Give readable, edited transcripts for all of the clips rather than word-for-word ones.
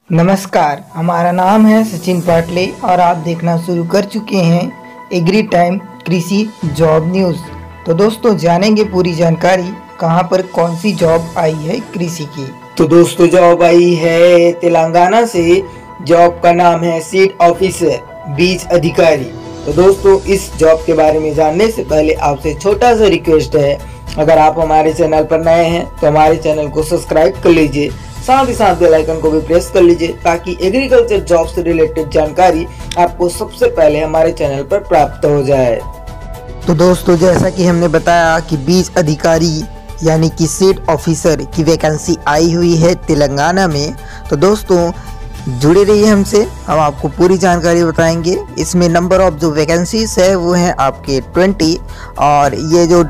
नमस्कार, हमारा नाम है सचिन पाटले और आप देखना शुरू कर चुके हैं एग्री टाइम कृषि जॉब न्यूज़। तो दोस्तों जानेंगे पूरी जानकारी कहां पर कौन सी जॉब आई है कृषि की। तो दोस्तों जॉब आई है तेलंगाना से। जॉब का नाम है सीड ऑफिसर बीज अधिकारी। तो दोस्तों इस जॉब के बारे में जानने से पहले आपसे छोटा सा रिक्वेस्ट है, अगर आप हमारे चैनल पर नए हैं तो हमारे चैनल को सब्सक्राइब कर लीजिए, साथ ही साथ बेल आइकन को भी प्रेस कर लीजिए ताकि एग्रीकल्चर जॉब से रिलेटेड जानकारी आपको सबसे पहले हमारे चैनल पर प्राप्त हो जाए। तो दोस्तों जैसा कि हमने बताया कि बीज अधिकारी यानी कि सीड ऑफिसर की वैकेंसी आई हुई है तेलंगाना में। तो दोस्तों जुड़े रहिए हमसे, हम आपको पूरी जानकारी बताएंगे। इसमें नंबर ऑफ जो वैकेंसीज है वो है आपके 20 और ये जो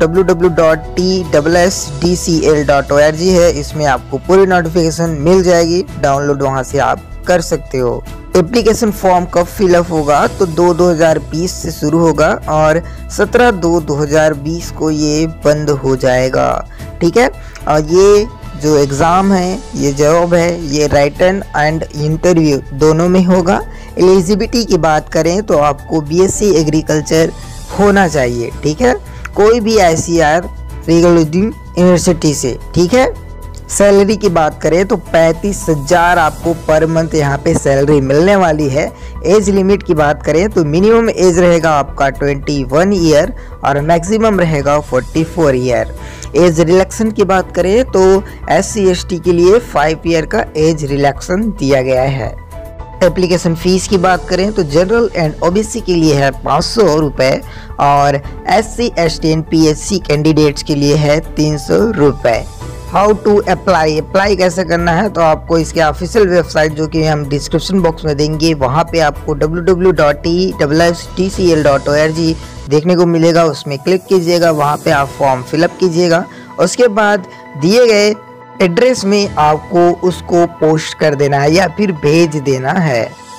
www.tssdcl.org है इसमें आपको पूरी नोटिफिकेशन मिल जाएगी, डाउनलोड वहां से आप कर सकते हो। एप्लीकेशन फॉर्म कब फिलअप होगा तो 2/2020 से शुरू होगा और 17/2/2020 को ये बंद हो जाएगा, ठीक है। और ये जो एग्ज़ाम है, ये जॉब है, ये राइटन एंड इंटरव्यू दोनों में होगा। एलिजिबिलिटी की बात करें तो आपको बीएससी एग्रीकल्चर होना चाहिए, ठीक है। कोई भी ICAR रेगुलेटिंग यूनिवर्सिटी से, ठीक है। सैलरी की बात करें तो 35,000 आपको पर मंथ यहाँ पे सैलरी मिलने वाली है। एज लिमिट की बात करें तो मिनिमम एज रहेगा आपका 21 ईयर और मैक्सिमम रहेगा 44 ईयर। एज रिलैक्सन की बात करें तो SC ST के लिए 5 ईयर का एज रिलैक्सन दिया गया है। एप्लीकेशन फ़ीस की बात करें तो जनरल एंड OBC के लिए है 500 रुपये और SC ST and PHC candidates के लिए है 300 रुपये। हाउ टू अप्लाई कैसे करना है तो आपको इसके ऑफिशियल वेबसाइट जो कि हम डिस्क्रिप्शन बॉक्स में देंगे वहाँ पे आपको www.tssdcl.org देखने को मिलेगा, उसमें क्लिक कीजिएगा, वहाँ पे आप फॉर्म फिलअप कीजिएगा। उसके बाद दिए गए एड्रेस में आपको उसको पोस्ट कर देना है या फिर भेज देना है।